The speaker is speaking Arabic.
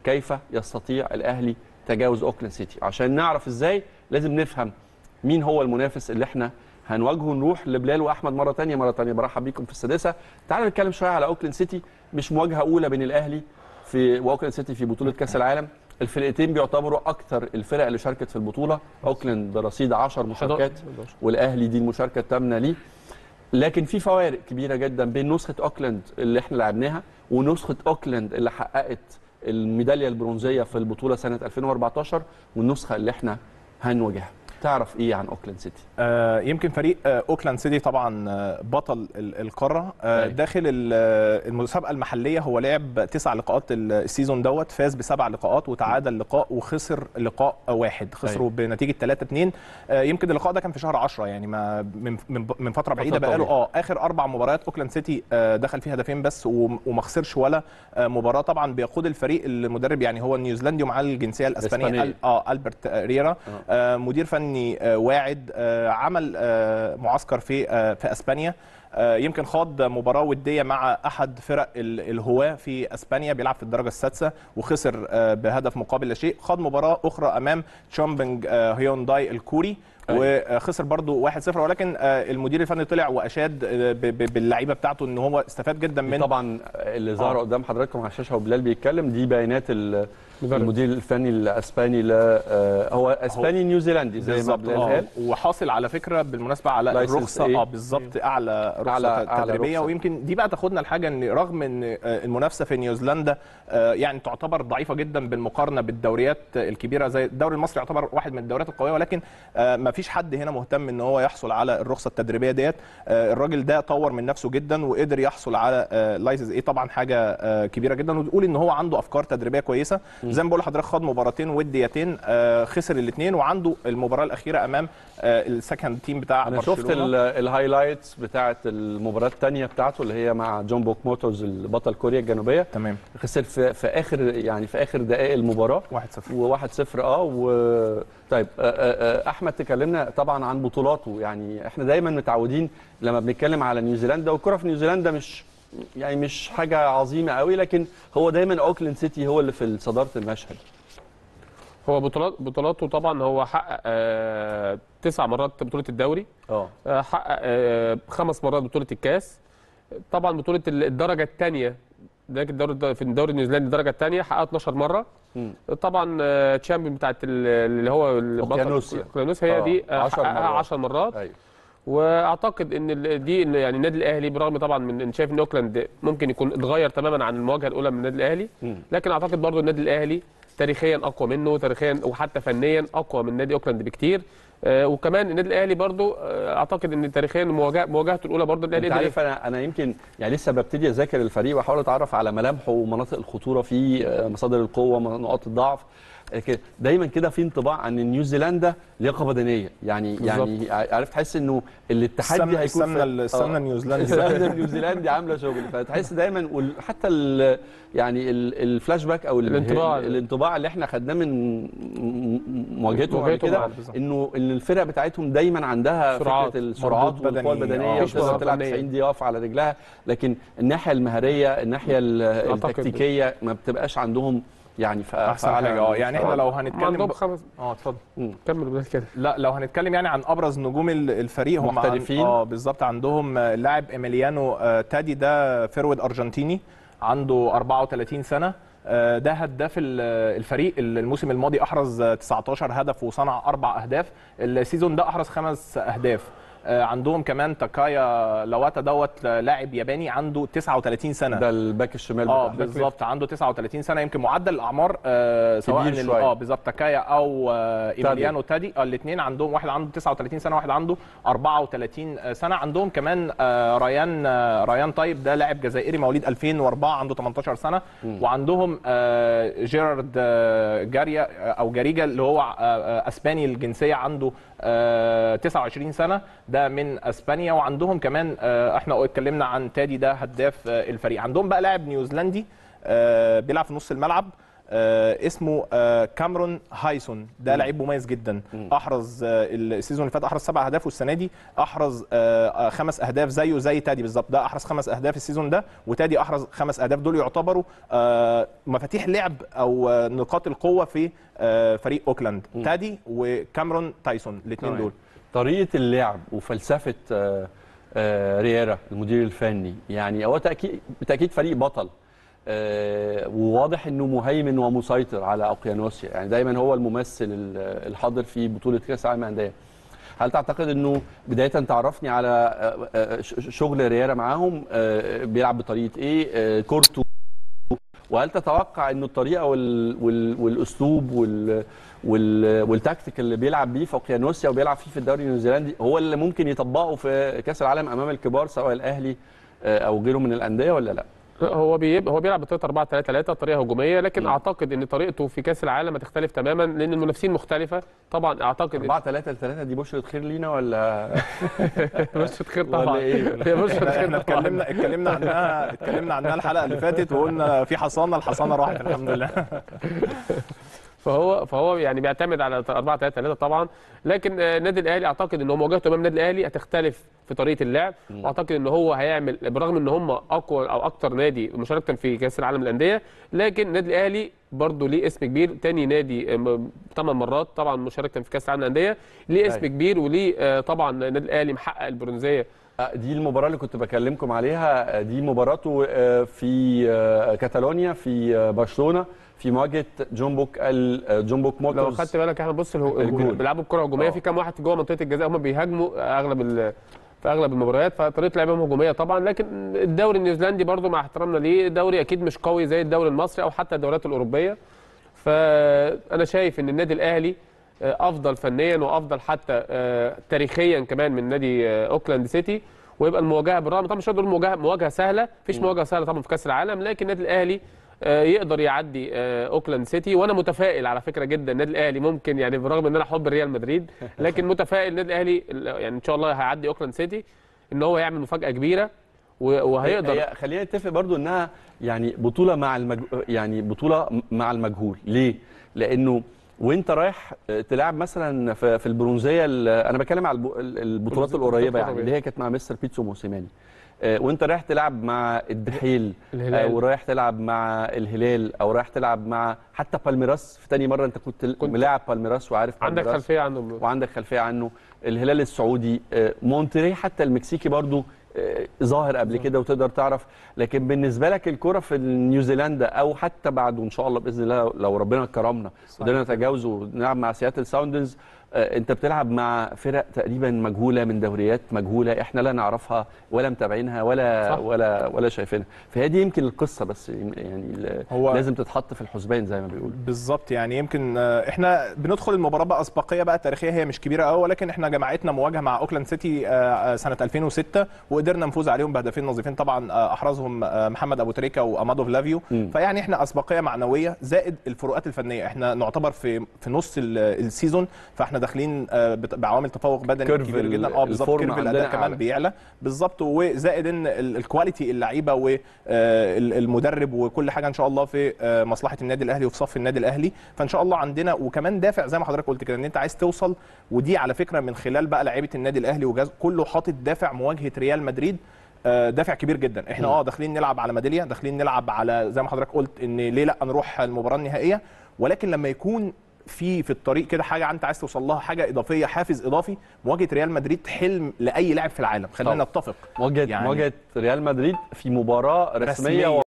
كيف يستطيع الاهلي تجاوز اوكلاند سيتي. عشان نعرف ازاي لازم نفهم مين هو المنافس اللي احنا هنواجهه. نروح لبلال واحمد مره ثانيه برحب بيكم في السادسه. تعالوا نتكلم شويه على اوكلاند سيتي. مش مواجهه اولى بين الاهلي واوكلاند سيتي في بطوله كاس العالم. الفرقتين بيعتبروا اكثر الفرق اللي شاركت في البطوله. اوكلاند برصيد 10 مشاركات والاهلي دي المشاركه الثامنه ليه. لكن في فوارق كبيره جدا بين نسخه اوكلاند اللي احنا لعبناها ونسخه اوكلاند اللي حققت الميداليه البرونزيه في البطوله سنه 2014 والنسخه اللي احنا هنواجهها. تعرف ايه عن اوكلاند سيتي؟ يمكن فريق اوكلاند سيتي طبعا بطل القاره. داخل المسابقه المحليه هو لعب 9 لقاءات السيزون دوت، فاز ب7 لقاءات وتعادل لقاء وخسر لقاء واحد، خسروا بنتيجه 3-2. يمكن اللقاء ده كان في شهر 10 يعني ما من فتره بعيده بقاله اخر 4 مباريات اوكلاند سيتي دخل فيه هدفين بس وما خسرش ولا مباراه. طبعا بيقود الفريق المدرب يعني هو النيوزيلندي ومعاه الجنسيه الاسبانيه البرت ريرا. مدير فني واعد، عمل معسكر في اسبانيا. يمكن خاض مباراه وديه مع احد فرق الهواه في اسبانيا، بيلعب في الدرجه السادسه وخسر بهدف مقابل لا شيء. خاض مباراه اخرى امام تشامبنج هيونداي الكوري وخسر برضو 1-0، ولكن المدير الفني طلع واشاد باللعيبه بتاعته ان هو استفاد جدا من طبعا اللي ظهر قدام حضراتكم على الشاشه وبلال بيتكلم. دي بيانات المدير الفني الاسباني. هو اسباني نيوزيلندي زي ما بلال قال، وحاصل على فكره بالمناسبه على الرخصه بالظبط اعلى رخصه تدريبيه. ويمكن دي بقى تاخدنا لحاجه ان رغم ان المنافسه في نيوزيلندا يعني تعتبر ضعيفه جدا بالمقارنه بالدوريات الكبيره، زي الدوري المصري يعتبر واحد من الدوريات القويه، ولكن ما فيش حد هنا مهتم ان هو يحصل على الرخصه التدريبيه ديت. الراجل ده طور من نفسه جدا وقدر يحصل على لايسنس طبعا حاجه كبيره جدا، وتقول ان هو عنده افكار تدريبيه كويسه. زي ما بقول لحضرتك خد مباراتين وديتين، خسر الاثنين، وعنده المباراه الاخيره امام السكند تيم بتاع انا برشلونه. شفت الهايلايتس بتاعه المباراه الثانيه بتاعته اللي هي مع جون بوك موتورز البطل كوريا الجنوبيه. تمام. خسر في اخر دقائق المباراه 1-0 طيب احمد تكلمنا طبعا عن بطولاته. يعني احنا دايما متعودين لما بنتكلم على نيوزيلندا، والكره في نيوزيلندا مش حاجه عظيمه قوي، لكن هو دايما اوكلاند سيتي هو اللي في صداره المشهد. هو بطولاته طبعا هو حقق 9 مرات بطوله الدوري، حقق 5 مرات بطوله الكاس. طبعا بطوله الدرجه الثانيه في الدوري النيوزيلندي الدرجه الثانيه حققها 12 مره. طبعا تشامبيون بتاعت اللي هو اوكيانوس هي دي حققها 10 مرات. أيوه. واعتقد ان دي يعني النادي الاهلي برغم طبعا من شايف ان اوكلاند ممكن يكون اتغير تماما عن المواجهه الاولى من النادي الاهلي، لكن اعتقد برضو النادي الاهلي تاريخيا اقوى منه، تاريخيا وحتى فنيا اقوى من نادي اوكلاند بكتير. وكمان النادي الاهلي برضو اعتقد ان تاريخيا مواجهته الاولى برضو النادي الاهلي. انت عارف انا يمكن يعني لسه ببتدي اذاكر الفريق واحاول اتعرف على ملامحه ومناطق الخطوره فيه، مصادر القوه، نقاط الضعف. دايما كده في انطباع ان نيوزيلندا لياقه بدنيه، يعني عارف تحس انه التحدي هيكون السمنه النيوزيلندي عامله شغل، فتحس دايما وحتى يعني الفلاش باك او الانطباع اللي احنا خدناه من مواجهتهم قبل كده انه الفرق بتاعتهم دايما عندها فكره السرعات والقوه البدنيه وتقدر تلعب 90 دقيقه واقفه على رجلها، لكن الناحيه المهريه الناحيه التكتيكيه ما بتبقاش عندهم يعني احسن حاجه. يعني احنا لو هنتكلم اتفضل كمل بدل كده. لا لو هنتكلم يعني عن ابرز نجوم الفريق هم محترفين بالظبط. عندهم لاعب ايميليانو تادي، ده فيرود ارجنتيني عنده 34 سنه. ده هداف الفريق الموسم الماضي، احرز 19 هدف وصنع 4 اهداف. السيزون ده احرز 5 اهداف. عندهم كمان تاكايا لواتا دوت لاعب ياباني عنده 39 سنه، ده الباك الشمال بالظبط عنده 39 سنه. يمكن معدل الاعمار سواء بالظبط تاكايا او ايميليانو تادي الاثنين عندهم، واحد عنده 39 سنه واحد عنده 34 سنه. عندهم كمان ريان طيب، ده لاعب جزائري مواليد 2004 عنده 18 سنه. وعندهم جيرارد جاريا او جاريجا اللي هو اسباني الجنسيه عنده 29 سنه، ده من اسبانيا. وعندهم كمان احنا اتكلمنا عن تادي، ده هداف الفريق. عندهم بقى لاعب نيوزيلندي بيلعب في نص الملعب، اسمه كامرون هايسون. ده لعيب مميز جدا، احرز السيزون اللي فات احرز 7 اهداف، والسنه دي احرز 5 اهداف زيه زي تادي بالظبط. ده احرز 5 اهداف السيزون ده، وتادي احرز 5 اهداف. دول يعتبروا مفاتيح لعب او نقاط القوه في فريق اوكلاند، تادي وكامرون تايسون الاثنين دول. طريقه اللعب وفلسفه رييرا المدير الفني، يعني هو بالتاكيد فريق بطل، وواضح انه مهيمن ومسيطر على اوقيانوسيا، يعني دايما هو الممثل الحاضر في بطوله كاس العالم للانديه. هل تعتقد انه بدايه تعرفني على شغل رييرا معاهم، بيلعب بطريقه ايه، كورته، وهل تتوقع انه الطريقه والاسلوب والتكتيك اللي بيلعب بيه في اوقيانوسيا وبيلعب فيه في الدوري النيوزيلندي هو اللي ممكن يطبقه في كاس العالم امام الكبار سواء الاهلي او غيره من الانديه ولا لا؟ هو بيلعب بطريقه 4-3-3، طريقه هجوميه، لكن اعتقد ان طريقته في كاس العالم هتختلف تماما لان المنافسين مختلفه. طبعا اعتقد 4-3-3 دي بشرة خير لينا ولا بشرة خير طبعا؟ ولا ايه؟ هي بشرة خير. احنا اتكلمنا عنها الحلقه اللي فاتت وقلنا في حصانه، الحصانه راحت الحمد لله. فهو يعني بيعتمد على 4-3-3 طبعا، لكن النادي الاهلي اعتقد ان هو مواجهته امام النادي الاهلي هتختلف في طريقه اللعب، واعتقد ان هو هيعمل برغم ان هم اقوى او اكتر نادي مشاركه في كاس العالم للانديه، لكن النادي الاهلي برضه ليه اسم كبير، تاني نادي 8 مرات طبعا مشاركه في كاس العالم للانديه، ليه اسم كبير، وليه طبعا النادي الاهلي محقق البرونزيه. دي المباراة اللي كنت بكلمكم عليها، دي مباراته في كاتالونيا في برشلونة في مواجهة جومبوك موتورز. لو خدت بالك احنا بص بيلعبوا بكرة هجومية، في كام واحد جوه منطقة الجزاء هم بيهاجموا في اغلب المباريات، فطريقة لعبهم هجومية طبعا، لكن الدوري النيوزيلندي برضو مع احترامنا ليه دوري اكيد مش قوي زي الدوري المصري او حتى الدوريات الأوروبية. فانا شايف ان النادي الاهلي افضل فنيا وافضل حتى تاريخيا كمان من نادي اوكلاند سيتي، ويبقى المواجهه بالرغم طبعا مش هنقول مواجهه سهله، مفيش مواجهه سهله طبعا في كاس العالم، لكن النادي الاهلي يقدر يعدي اوكلاند سيتي، وانا متفائل على فكره جدا النادي الاهلي ممكن، يعني بالرغم ان انا حب ريال مدريد لكن متفائل النادي الاهلي يعني ان شاء الله هيعدي اوكلاند سيتي، ان هو يعمل مفاجاه كبيره وهيقدر. خلينا نتفق برضو انها يعني بطوله مع المجهول. ليه؟ لانه وانت رايح تلعب مثلا في البرونزيه، انا بتكلم على البطولات القريبه يعني اللي هي كانت مع مستر بيتسو موسيماني، وانت رايح تلعب مع الدحيل او رايح تلعب مع الهلال او رايح تلعب مع حتى بالميراس في تاني مره، انت كنت ملاعب بالميراس وعارف عندك خلفيه عنه وعندك خلفيه عنه، الهلال السعودي، مونتري حتى المكسيكي برضو ظاهر قبل كده وتقدر تعرف. لكن بالنسبه لك الكره في نيوزيلندا او حتى بعد وان شاء الله باذن الله لو ربنا كرمنا قدرنا نتجاوز ونلعب مع سياتل ساوندرز، انت بتلعب مع فرق تقريبا مجهوله من دوريات مجهوله احنا لا نعرفها ولا متابعينها ولا شايفينها، فهي دي يمكن القصه بس يعني لازم تتحط في الحسبان زي ما بيقولوا. بالظبط، يعني يمكن احنا بندخل المباراه بقى اسبقيه بقى تاريخيه، هي مش كبيره قوي، ولكن احنا جمعتنا مواجهه مع اوكلاند سيتي سنه 2006 وقدرنا نفوز عليهم بهدفين نظيفين، طبعا احرزهم محمد ابو تريكه وامادو فلافيو، فيعني احنا اسبقيه معنويه زائد الفروقات الفنيه، احنا نعتبر في نص السيزون، فاحنا داخلين بعوامل تفوق بدني كبير جدا. بالظبط، كيرف الاداء كمان بيعلى بالظبط، وزائد ان الكواليتي اللعيبه والمدرب وكل حاجه ان شاء الله في مصلحه النادي الاهلي وفي صف النادي الاهلي، فان شاء الله عندنا وكمان دافع زي ما حضرتك قلت كده ان انت عايز توصل، ودي على فكره من خلال بقى لعيبه النادي الاهلي وجهاز كله حاطط دافع مواجهه ريال مدريد، دافع كبير جدا. احنا داخلين نلعب على ميداليه، داخلين نلعب على زي ما حضرتك قلت ان ليه لا نروح المباراه النهائيه، ولكن لما يكون في الطريق كده حاجه انت عايز توصل لها، حاجه اضافيه، حافز اضافي، مواجهه ريال مدريد حلم لاي لاعب في العالم، خلينا نتفق. مواجهه ريال مدريد في مباراه رسميه